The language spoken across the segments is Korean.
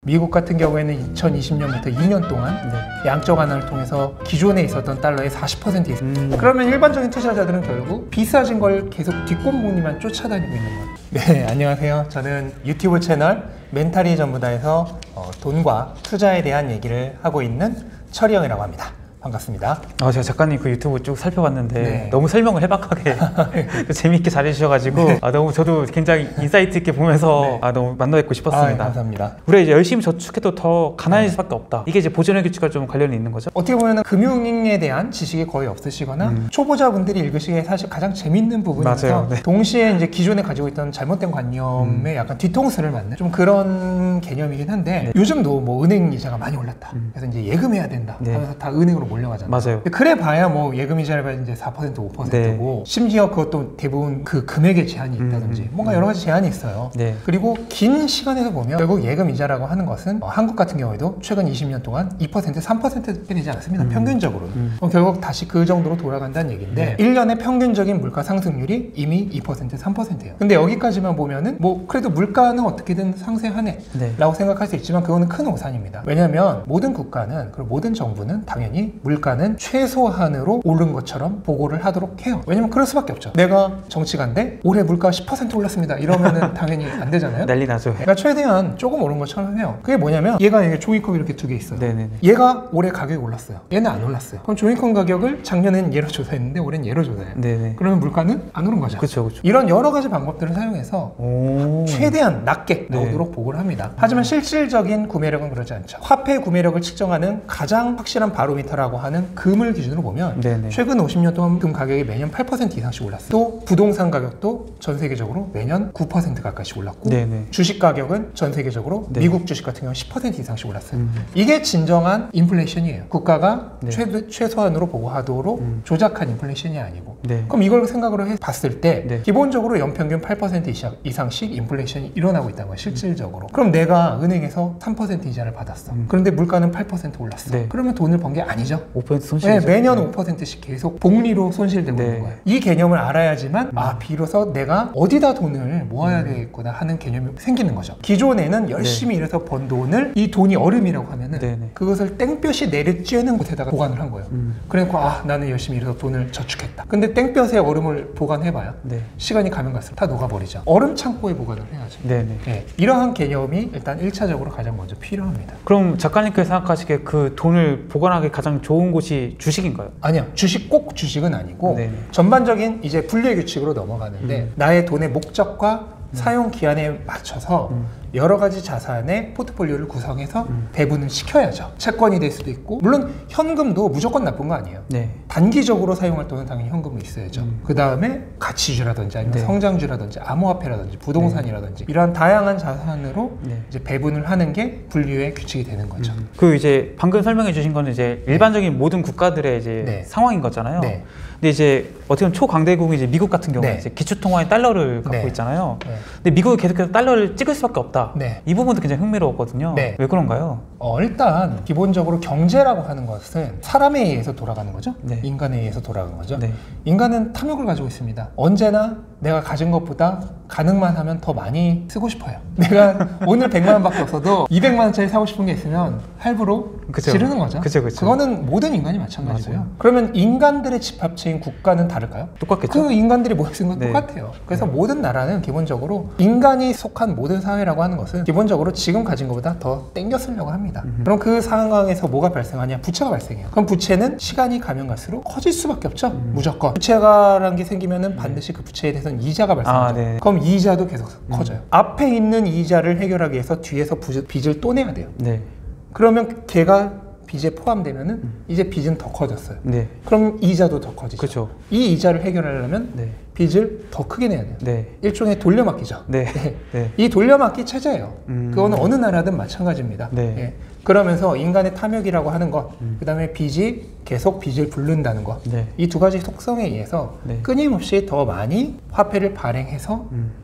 미국 같은 경우에는 2020년부터 2년 동안 양적 완화를 통해서 기존에 있었던 달러의 40% 이상. 그러면 일반적인 투자자들은 결국 비싸진 걸 계속 뒷골목니만 쫓아다니고 있는 거예요. 네, 안녕하세요. 저는 유튜브 채널 멘탈이 전부다에서 돈과 투자에 대한 얘기를 하고 있는 철이 형이라고 합니다. 반갑습니다. 제가 작가님 그 유튜브 쭉 살펴봤는데 너무 설명을 해박하게 재미있게 잘해주셔가지고 너무 저도 굉장히 인사이트 있게 보면서 너무 만나뵙고 싶었습니다. 감사합니다. 우리가 이제 열심히 저축해도 더 가난해질 수밖에 없다. 이게 이제 보존의 규칙과 좀 관련이 있는 거죠? 어떻게 보면 금융에 대한 지식이 거의 없으시거나 초보자분들이 읽으시기에 사실 가장 재밌는 부분이어서 동시에 이제 기존에 가지고 있던 잘못된 관념에 약간 뒤통수를 맞는 좀 그런 개념이긴 한데 요즘도 뭐 은행 이자가 많이 올랐다. 그래서 이제 예금해야 된다 하면서 다 은행으로 몰려가잖아요. 맞아요. 그래 봐야 뭐 예금 이자를 봐야 이제 4% 5%고 심지어 그것도 대부분 그 금액의 제한이 있다든지 뭔가 여러 가지 제한이 있어요. 그리고 긴 시간에서 보면 결국 예금 이자라고 하는 것은 한국 같은 경우에도 최근 20년 동안 2% 3%대 되지 않았습니다. 평균적으로는. 그럼 결국 다시 그 정도로 돌아간다는 얘기인데 1년의 평균적인 물가 상승률이 이미 2% 3%예요. 근데 여기까지만 보면은 뭐 그래도 물가는 어떻게든 상승하네 라고 생각할 수 있지만 그거는 큰 오산입니다. 왜냐하면 모든 국가는 그리고 모든 정부는 당연히 물가는 최소한으로 오른 것처럼 보고를 하도록 해요. 왜냐면 그럴 수밖에 없죠. 내가 정치가인데 올해 물가 10% 올랐습니다 이러면은 당연히 안 되잖아요. 난리 나죠. 그러니까 최대한 조금 오른 것처럼 해요. 그게 뭐냐면 얘가 종이컵 이렇게 두 개 있어요. 얘가 올해 가격이 올랐어요. 얘는 안 올랐어요. 그럼 종이컵 가격을 작년에는 얘로 조사했는데 올해는 얘로 조사해요. 그러면 물가는 안 오른 거죠. 그쵸. 이런 여러 가지 방법들을 사용해서 최대한 낮게 나오도록 보고를 합니다. 하지만 실질적인 구매력은 그러지 않죠. 화폐 구매력을 측정하는 가장 확실한 바로미터라고 하는 금을 기준으로 보면 최근 50년 동안 금 가격이 매년 8% 이상씩 올랐어요. 또 부동산 가격도 전 세계적으로 매년 9% 가까이씩 올랐고 주식 가격은 전 세계적으로 미국 주식 같은 경우는 10% 이상씩 올랐어요. 이게 진정한 인플레이션이에요. 국가가 최소한으로 보고하도록 조작한 인플레이션이 아니고 그럼 이걸 생각으로 봤을 때 기본적으로 연평균 8% 이상씩 인플레이션이 일어나고 있다는 거예요. 실질적으로. 그럼 내가 은행에서 3% 이자를 받았어. 그런데 물가는 8% 올랐어. 그러면 돈을 번 게 아니죠. 5% 손실이죠. 매년 5%씩 계속 복리로 손실되고 있는 거예요. 이 개념을 알아야지만 비로소 내가 어디다 돈을 모아야 되겠구나 하는 개념이 생기는 거죠. 기존에는 열심히 일해서 번 돈을 이 돈이 얼음이라고 하면은 그것을 땡볕이 내리쬐는 곳에다가 보관을 한 거예요. 그러니까 나는 열심히 일해서 돈을 저축했다. 근데 땡볕에 얼음을 보관해봐야 시간이 가면 갈수록 다 녹아버리죠. 얼음 창고에 보관을 해야죠. 이러한 개념이 일단 1차적으로 가장 먼저 필요합니다. 그럼 작가님께서 생각하시기에 그 돈을 보관하기 가장 좋은 곳이 주식인가요? 아니요. 꼭 주식은 아니고 전반적인 이제 분류의 규칙으로 넘어가는데 나의 돈의 목적과 사용 기한에 맞춰서 여러 가지 자산의 포트폴리오를 구성해서 배분을 시켜야죠. 채권이 될 수도 있고 물론 현금도 무조건 나쁜 거 아니에요. 단기적으로 사용할 돈은 당연히 현금이 있어야죠. 그 다음에 가치주라든지 아니면 성장주라든지 암호화폐라든지 부동산이라든지 이러한 다양한 자산으로 이제 배분을 하는 게 분류의 규칙이 되는 거죠. 그 이제 방금 설명해 주신 거는 이제 일반적인 모든 국가들의 이제 상황인 거잖아요. 근데 이제 어떻게 보면 초강대국인 이제 미국 같은 경우는 이제 기초통화의 달러를 갖고 있잖아요. 근데 미국이 계속해서 달러를 찍을 수밖에 없다. 이 부분도 굉장히 흥미로웠거든요. 왜 그런가요? 일단 기본적으로 경제라고 하는 것은 사람에 의해서 돌아가는 거죠. 인간에 의해서 돌아가는 거죠. 인간은 탐욕을 가지고 있습니다. 언제나 내가 가진 것보다 가능만 하면 더 많이 쓰고 싶어요. 내가 오늘 100만 원밖에 없어도 200만 원짜리 사고 싶은 게 있으면 할부로 지르는 거죠. 그거는 모든 인간이 마찬가지고요. 그러면 인간들의 집합체인 국가는 다를까요? 똑같겠죠. 그 인간들이 모였은 건 똑같아요. 그래서 모든 나라는 기본적으로 인간이 속한 모든 사회라고 하는 것은 기본적으로 지금 가진 것보다 더 땡겨 쓰려고 합니다. 그럼 그 상황에서 뭐가 발생하냐? 부채가 발생해요. 그럼 부채는 시간이 가면 갈수록 커질 수밖에 없죠. 무조건. 부채가라는 게 생기면은 반드시 그 부채에 대해서는 이자가 발생하죠. 그럼 이자도 계속 커져요. 앞에 있는 이자를 해결하기 위해서 뒤에서 빚을 또 내야 돼요. 그러면 걔가 빚에 포함되면은 이제 빚은 더 커졌어요. 그럼 이자도 더 커지죠. 이 이자를 해결하려면 빚을 더 크게 내야 돼요. 일종의 돌려막기죠. 이 돌려막기 체제예요. 그거는 어느 나라든 마찬가지입니다. 그러면서 인간의 탐욕이라고 하는 것, 그 다음에 빚이 계속 빚을 붓는다는 것, 이 두 가지 속성에 의해서 끊임없이 더 많이 화폐를 발행해서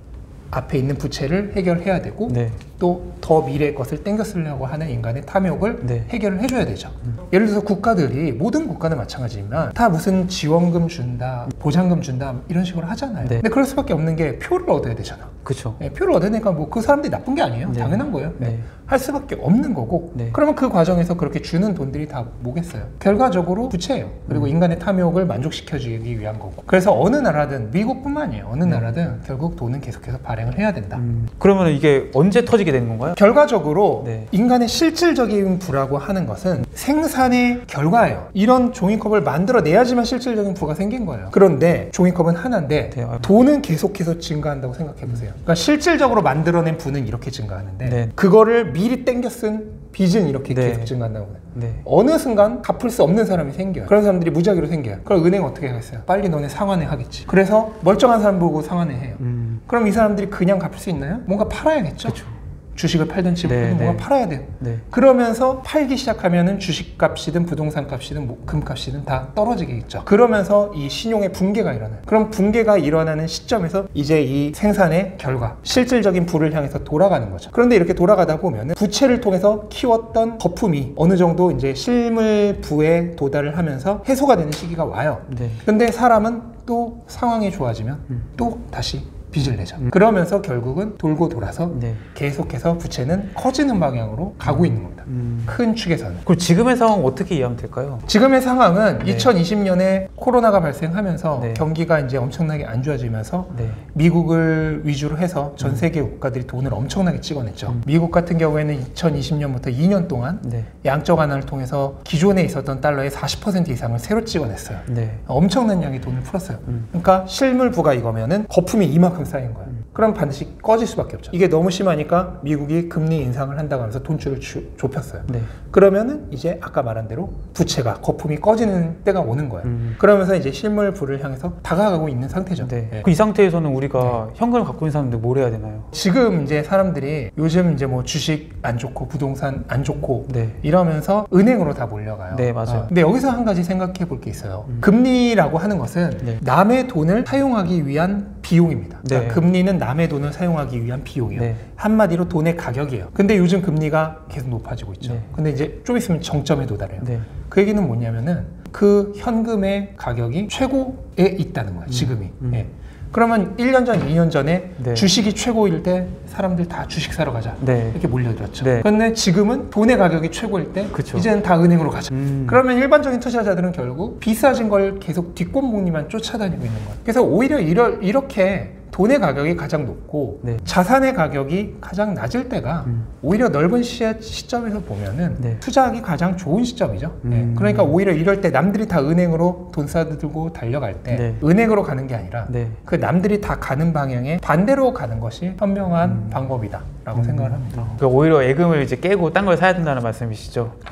앞에 있는 부채를 해결해야 되고 또 더 미래의 것을 땡겨 쓰려고 하는 인간의 탐욕을 해결을 해줘야 되죠. 예를 들어서 국가들이 모든 국가는 마찬가지지만 다 무슨 지원금 준다, 보장금 준다 이런 식으로 하잖아요. 근데 그럴 수밖에 없는 게 표를 얻어야 되잖아. 그렇죠. 표를 얻어내니까 뭐 그 사람들이 나쁜 게 아니에요. 네. 당연한 거예요. 네. 할 수밖에 없는 거고 네. 그러면 그 과정에서 그렇게 주는 돈들이 다 뭐겠어요? 결과적으로 부채예요. 그리고 인간의 탐욕을 만족시켜주기 위한 거고. 그래서 어느 나라든 미국뿐만이에요. 어느 나라든 결국 돈은 계속해서 발행을 해야 된다. 그러면 이게 언제 터지게 되는 건가요? 결과적으로 네. 인간의 실질적인 부라고 하는 것은 생산의 결과예요. 이런 종이컵을 만들어내야지만 실질적인 부가 생긴 거예요. 그런데 종이컵은 하나인데 네. 돈은 계속해서 증가한다고 생각해 보세요. 그러니까 실질적으로 만들어낸 부는 이렇게 증가하는데 네. 그거를 미리 땡겨 쓴 빚은 이렇게 네. 계속 증가한다고 해요. 네. 어느 순간 갚을 수 없는 사람이 생겨요. 그런 사람들이 무작위로 생겨요. 그럼 은행 어떻게 하겠어요? 빨리 너네 상환해 하겠지. 그래서 멀쩡한 사람 보고 상환해 해요. 그럼 이 사람들이 그냥 갚을 수 있나요? 뭔가 팔아야겠죠. 그쵸. 주식을 팔든 집을 네, 팔든 뭔가 네. 팔아야 돼요. 네. 그러면서 팔기 시작하면은 주식값이든 부동산 값이든 뭐 금값이든 다 떨어지겠죠. 그러면서 이 신용의 붕괴가 일어나요. 그럼 붕괴가 일어나는 시점에서 이제 이 생산의 결과, 실질적인 부를 향해서 돌아가는 거죠. 그런데 이렇게 돌아가다 보면은 부채를 통해서 키웠던 거품이 어느 정도 이제 실물 부에 도달을 하면서 해소가 되는 시기가 와요. 네. 근데 사람은 또 상황이 좋아지면 또 다시 빚을 내죠. 그러면서 결국은 돌고 돌아서 네. 계속해서 부채는 커지는 방향으로 가고 있는 겁니다. 큰 축에서는. 그럼 지금의 상황 어떻게 이해하면 될까요? 지금의 상황은 네. 2020년에 코로나가 발생하면서 네. 경기가 이제 엄청나게 안 좋아지면서 네. 미국을 위주로 해서 전 세계 국가들이 돈을 엄청나게 찍어냈죠. 미국 같은 경우에는 2020년부터 2년 동안 네. 양적 완화를 통해서 기존에 있었던 달러의 40% 이상을 새로 찍어냈어요. 네. 엄청난 양의 돈을 풀었어요. 그러니까 실물부가 이거면은 거품이 이만큼 쌓인 거예요. 그럼 반드시 꺼질 수밖에 없죠. 이게 너무 심하니까 미국이 금리 인상을 한다고 하면서 돈줄을 좁혔어요. 네. 그러면은 이제 아까 말한 대로 부채가 거품이 꺼지는 때가 오는 거예요. 그러면서 이제 실물부를 향해서 다가가고 있는 상태죠. 네. 네. 이 상태에서는 우리가 현금을 갖고 있는 사람들 뭘 해야 되나요? 지금 이제 사람들이 요즘 이제 뭐 주식 안 좋고 부동산 안 좋고 네. 이러면서 은행으로 다 몰려가요. 네, 맞아요. 근데 여기서 한 가지 생각해 볼 게 있어요. 금리라고 하는 것은 네. 남의 돈을 사용하기 위한 비용입니다. 그러니까 네. 금리는 남의 돈을 사용하기 위한 비용이에요. 네. 한마디로 돈의 가격이에요. 근데 요즘 금리가 계속 높아지고 있죠. 네. 근데 이제 좀 있으면 정점에 도달해요. 네. 그 얘기는 뭐냐면은 그 현금의 가격이 최고에 있다는 거예요. 지금이. 예. 그러면 1년 전, 2년 전에 네. 주식이 최고일 때 사람들 다 주식 사러 가자. 네. 이렇게 몰려들었죠. 네. 그런데 지금은 돈의 가격이 최고일 때 그쵸. 이제는 다 은행으로 가자. 그러면 일반적인 투자자들은 결국 비싸진 걸 계속 뒷골목리만 쫓아다니고 있는 거예요. 그래서 오히려 이렇게 돈의 가격이 가장 높고 네. 자산의 가격이 가장 낮을 때가 오히려 넓은 시점에서 보면은 네. 투자하기 가장 좋은 시점이죠. 네. 그러니까 오히려 이럴 때 남들이 다 은행으로 돈 싸들고 달려갈 때 네. 은행으로 가는 게 아니라 네. 그 남들이 다 가는 방향에 반대로 가는 것이 현명한 방법이다라고 생각을 합니다. 그러니까 오히려 예금을 이제 깨고 딴 걸 사야 된다는 말씀이시죠?